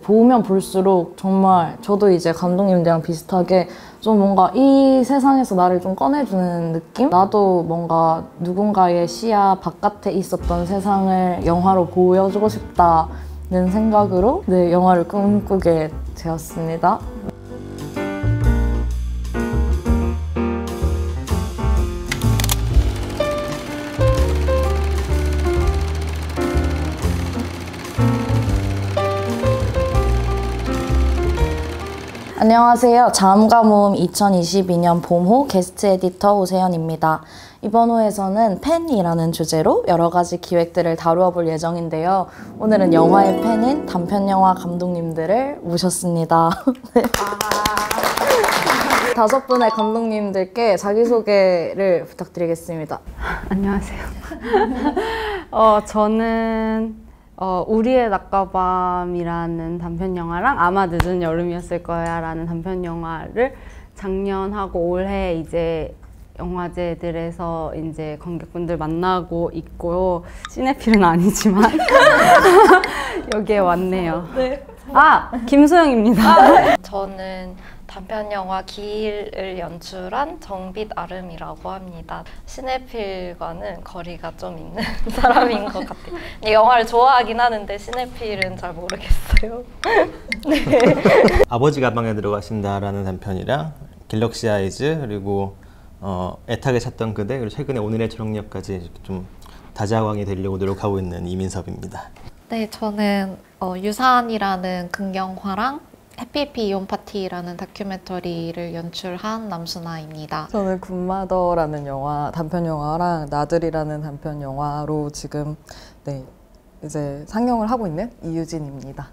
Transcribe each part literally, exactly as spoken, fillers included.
보면 볼수록 정말 저도 이제 감독님들이랑 비슷하게 좀 뭔가 이 세상에서 나를 좀 꺼내주는 느낌? 나도 뭔가 누군가의 시야 바깥에 있었던 세상을 영화로 보여주고 싶다는 생각으로 네, 영화를 꿈꾸게 되었습니다. 안녕하세요. 자음과모음 이천이십이 년 봄호 게스트 에디터 오세연입니다. 이번 호에서는 팬이라는 주제로 여러 가지 기획들을 다루어 볼 예정인데요. 오늘은 영화의 팬인 단편영화 감독님들을 모셨습니다. 네. 아 다섯 분의 감독님들께 자기소개를 부탁드리겠습니다. 안녕하세요. 어, 저는 어, 우리의 낮과밤이라는 단편영화랑 아마 늦은 여름이었을 거야 라는 단편영화를 작년하고 올해 이제 영화제들에서 이제 관객분들 만나고 있고요. 시네필은 아니지만 여기에 왔네요. 네. 아! 김소영입니다. 아, 네. 저는 단편영화 기일을 연출한 정빛 아름이라고 합니다. 시네필과는 거리가 좀 있는 사람인 것 같아요. 영화를 좋아하긴 하는데 시네필은 잘 모르겠어요. 네. 아버지 가방에 들어가신다라는 단편이랑 갤럭시 아이즈 그리고 어, 애타게 찾던 그대 그리고 최근에 오늘의 초록역까지 좀 다자광이 되려고 노력하고 있는 이민섭입니다. 네, 저는 어, 유산이라는 긍정화랑 해피해피 이혼 파티라는 다큐멘터리를 연출한 남순아입니다. 저는 굿마더라는 영화, 단편 영화랑 나들이라는 단편 영화로 지금 네 이제 상영을 하고 있는 이유진입니다.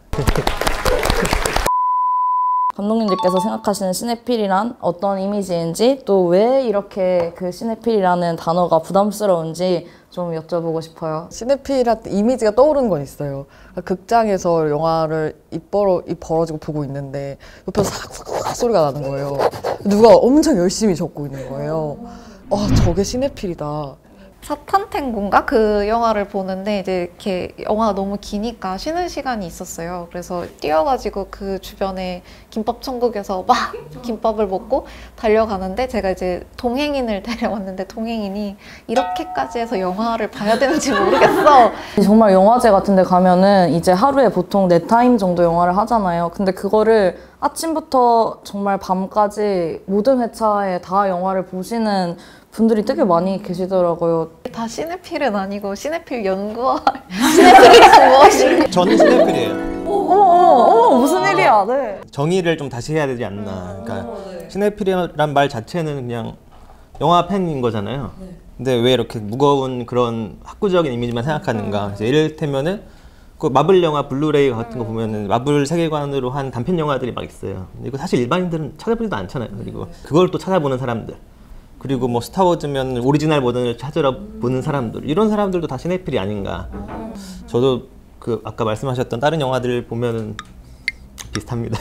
감독님들께서 생각하시는 시네필이란 어떤 이미지인지 또 왜 이렇게 그 시네필이라는 단어가 부담스러운지 좀 여쭤보고 싶어요. 시네필한 이미지가 떠오르는 건 있어요. 극장에서 영화를 입, 벌어, 입 벌어지고 보고 있는데 옆에서 싹싹 소리가 나는 거예요. 누가 엄청 열심히 적고 있는 거예요. 아, 저게 시네필이다. 사탄탱고인가? 그 영화를 보는데 이제 이렇게 영화가 너무 기니까 쉬는 시간이 있었어요. 그래서 뛰어가지고 그 주변에 김밥 천국에서 막 김밥을 먹고 달려가는데 제가 이제 동행인을 데려왔는데 동행인이 이렇게까지 해서 영화를 봐야 되는지 모르겠어. 정말 영화제 같은 데 가면은 이제 하루에 보통 네 타임 정도 영화를 하잖아요. 근데 그거를 아침부터 정말 밤까지 모든 회차에 다 영화를 보시는 분들이 되게 많이 계시더라고요. 다 시네필은 아니고 시네필 연구할 시네필이 무엇인가? 저는 시네필이에요. 어머 어머 어머 무슨 일이야. 네. 정의를 좀 다시 해야 되지 않나. 그러니까 시네필이란 말 자체는 그냥 영화 팬인 거잖아요. 근데 왜 이렇게 무거운 그런 학구적인 이미지만 생각하는가. 이제 이를테면은 그 마블 영화 블루레이 같은 거 보면은 마블 세계관으로 한 단편 영화들이 막 있어요. 근데 이거 사실 일반인들은 찾아보지도 않잖아요. 그리고 그걸 또 찾아보는 사람들. 그리고 뭐 스타워즈면 오리지널 버전을 찾으러 보는 사람들 이런 사람들도 다 시네필이 아닌가. 저도 그 아까 말씀하셨던 다른 영화들 보면은 비슷합니다.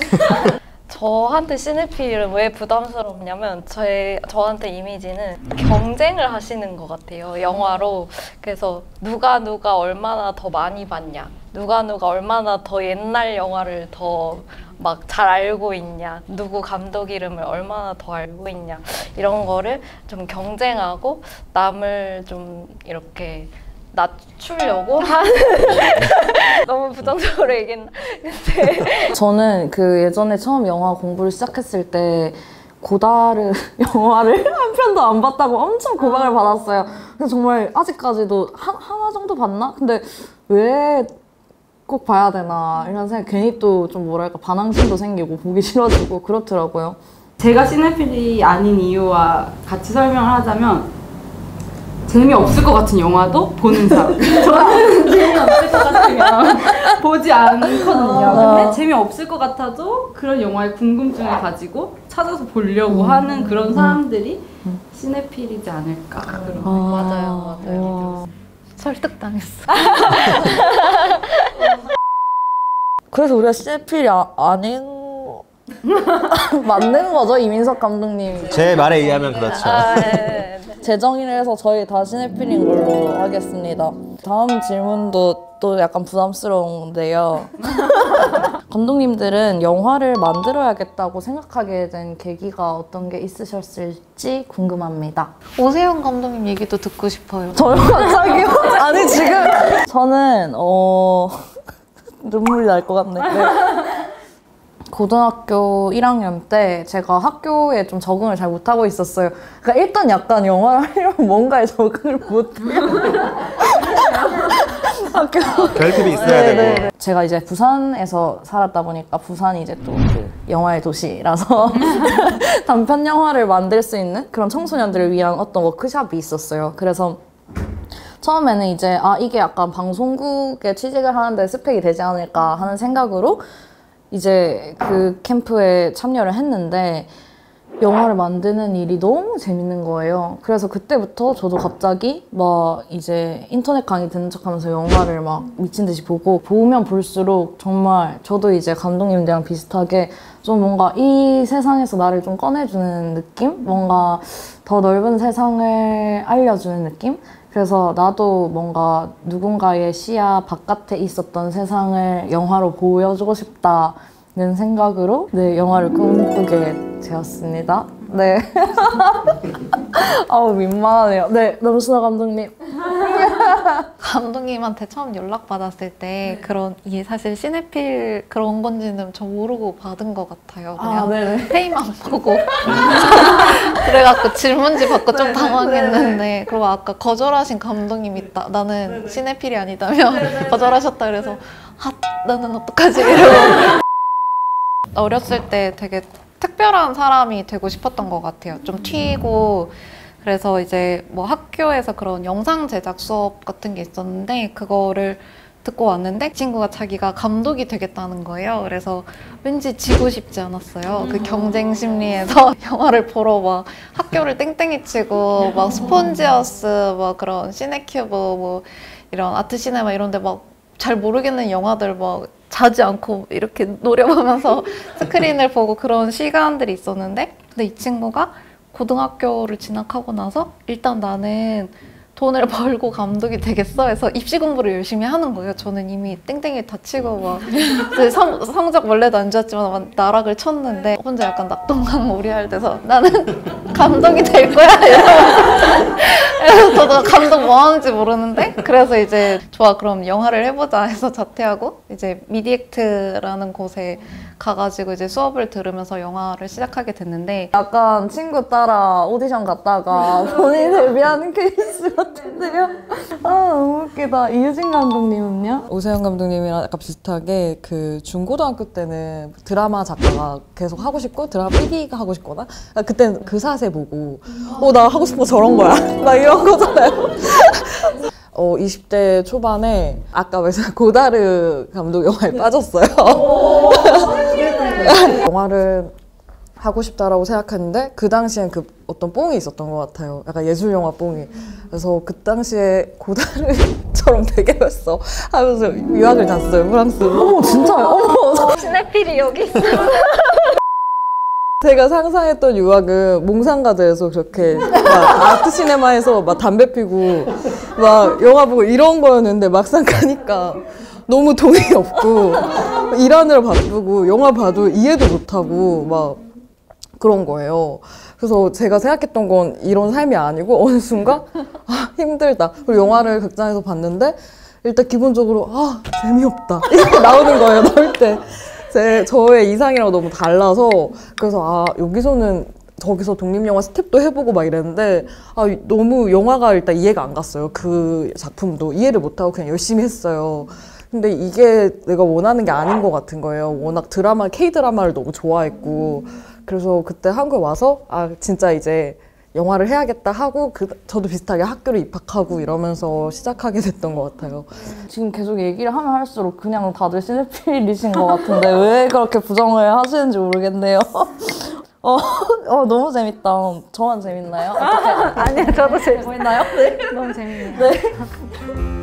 저한테 시네필은 왜 부담스럽냐면 저의, 저한테 이미지는 경쟁을 하시는 것 같아요, 영화로. 그래서 누가 누가 얼마나 더 많이 봤냐, 누가 누가 얼마나 더 옛날 영화를 더 막 잘 알고 있냐, 누구 감독 이름을 얼마나 더 알고 있냐, 이런 거를 좀 경쟁하고 남을 좀 이렇게 낮추려고 하는 너무 부정적으로 얘기했나? 근데 저는 그 예전에 처음 영화 공부를 시작했을 때 고다르 영화를 한 편도 안 봤다고 엄청 고백을 받았어요. 그래서 정말 아직까지도 한, 하나 정도 봤나? 근데 왜 꼭 봐야 되나 이런 생각, 괜히 또 좀 뭐랄까 반항심도 생기고 보기 싫어지고 그렇더라고요. 제가 시네필이 아닌 이유와 같이 설명을 하자면 재미없을 것 같은 영화도 보는 사람. 저는 재미없을 것 같으면 보지 않거든요. 근데 재미없을 것 같아도 그런 영화에 궁금증을 가지고 찾아서 보려고 음. 하는 그런 사람들이 음. 시네필이지 않을까. 그런 아, 맞아요, 맞아요. 와. 설득당했어. 그래서 우리가 시네필이 아, 아닌 맞는 거죠, 이민석 감독님. 제 말에 의하면 그렇죠. 아, 네, 네. 재정의를 해서 저희 다 시네필인 걸로 하겠습니다. 다음 질문도 또 약간 부담스러운데요. 감독님들은 영화를 만들어야겠다고 생각하게 된 계기가 어떤 게 있으셨을지 궁금합니다. 오세훈 감독님 얘기도 듣고 싶어요. 저요 갑자기요? 아니 지금 저는 어 눈물이 날 것 같네. 네. 고등학교 일 학년 때 제가 학교에 좀 적응을 잘 못하고 있었어요. 그러니까 일단 약간 영화를 하려면 뭔가에 적응을 못해요. 학교 결핍이 있어야 네, 되고. 네. 제가 이제 부산에서 살았다 보니까 부산이 이제 또 그 영화의 도시라서 단편 영화를 만들 수 있는 그런 청소년들을 위한 어떤 워크숍이 있었어요. 그래서 처음에는 이제 아 이게 약간 방송국에 취직을 하는데 스펙이 되지 않을까 하는 생각으로 이제 그 캠프에 참여를 했는데 영화를 만드는 일이 너무 재밌는 거예요. 그래서 그때부터 저도 갑자기 막 이제 인터넷 강의 듣는 척하면서 영화를 막 미친 듯이 보고 보면 볼수록 정말 저도 이제 감독님들이랑 비슷하게 좀 뭔가 이 세상에서 나를 좀 꺼내주는 느낌? 뭔가 더 넓은 세상을 알려주는 느낌? 그래서 나도 뭔가 누군가의 시야 바깥에 있었던 세상을 영화로 보여주고 싶다는 생각으로 네, 영화를 꿈꾸게 되었습니다. 네. 아우 민망하네요. 네, 남순아 감독님. 감독님한테 처음 연락받았을 때 그런 이게 사실 시네필 그런 건지는 저 모르고 받은 것 같아요. 그냥 아, 네네. 페이만 보고 그래갖고 질문지 받고 좀 당황했는데 그리고 아까 거절하신 감독님이 있다. 나는 시네필이 아니다며 거절하셨다 그래서 아 나는 어떡하지 이러고 어렸을 때 되게 특별한 사람이 되고 싶었던 것 같아요. 좀 튀고 그래서 이제 뭐 학교에서 그런 영상 제작 수업 같은 게 있었는데 그거를 듣고 왔는데 친구가 자기가 감독이 되겠다는 거예요. 그래서 왠지 지고 싶지 않았어요. 그 경쟁 심리에서 영화를 보러 막 학교를 땡땡이 치고 막 스폰지하우스 막 그런 시네큐브 뭐 이런 아트 시네마 이런 데 막 잘 모르겠는 영화들 막 자지 않고 이렇게 노려보면서 스크린을 보고 그런 시간들이 있었는데 근데 이 친구가 고등학교를 진학하고 나서 일단 나는 돈을 벌고 감독이 되겠어 해서 입시 공부를 열심히 하는 거예요. 저는 이미 땡땡이 다 치고 막 성, 성적 원래도 안 좋았지만 막 나락을 쳤는데 혼자 약간 낙동강오리알 돼서 나는 감독이 될 거야 그래서 저도 감독 뭐 하는지 모르는데 그래서 이제 좋아 그럼 영화를 해보자 해서 자퇴하고 이제 미디액트라는 곳에 가가지고 이제 수업을 들으면서 영화를 시작하게 됐는데 약간 친구 따라 오디션 갔다가 본인 데뷔하는 케이스 같은데요? 아 너무 웃기다. 이유진 감독님은요? 오세훈 감독님이랑 약간 비슷하게 그 중고등학교 때는 드라마 작가가 계속 하고 싶고 드라마 피디가 하고 싶거나 그때는 그 사세 보고 어 나 하고 싶은 거 저런 거야 막 이런 거잖아요. 어, 이십 대 초반에 아까 말씀 고다르 감독 영화에 빠졌어요. 영화를 하고 싶다라고 생각했는데 그 당시엔 그 어떤 뽕이 있었던 것 같아요. 약간 예술 영화 뽕이. 그래서 그 당시에 고다르처럼 되겠어 하면서 유학을 갔어요, 프랑스로. 어머 진짜요? 어머. 시네필이 여기 있어. 제가 상상했던 유학은 몽상가드에서 그렇게 막 아트 시네마에서 막 담배 피고 막 영화 보고 이런 거였는데 막상 가니까 너무 돈이 없고 일하느라 바쁘고 영화 봐도 이해도 못하고 막 그런 거예요. 그래서 제가 생각했던 건 이런 삶이 아니고 어느 순간 아 힘들다. 그리고 영화를 극장에서 봤는데 일단 기본적으로 아 재미없다 이렇게 나오는 거예요. 나올 때. 제, 저의 이상이랑 너무 달라서 그래서 아 여기서는 저기서 독립영화 스텝도 해보고 막 이랬는데 아 너무 영화가 일단 이해가 안 갔어요. 그 작품도 이해를 못하고 그냥 열심히 했어요. 근데 이게 내가 원하는 게 아닌 것 같은 거예요. 워낙 드라마, K-드라마를 너무 좋아했고 그래서 그때 한국에 와서 아 진짜 이제 영화를 해야겠다 하고 그, 저도 비슷하게 학교를 입학하고 이러면서 시작하게 됐던 것 같아요. 지금 계속 얘기를 하면 할수록 그냥 다들 시네필이신 것 같은데 왜 그렇게 부정을 하시는지 모르겠네요. 어, 어 너무 재밌다. 저만 재밌나요? 어떻게? 아니요 저도 재밌어요. 보이나요? 네. 너무 재밌네요. 네.